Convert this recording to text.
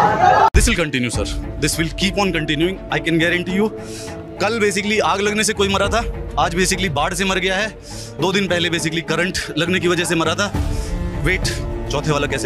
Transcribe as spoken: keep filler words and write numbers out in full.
This will continue sir, this will keep on continuing, I can guarantee you. कल basically आग लगने से कोई मरा था, आज बेसिकली बाढ़ से मर गया है, दो दिन पहले बेसिकली करंट लगने की वजह से मरा था। वेट, चौथे वाला कैसे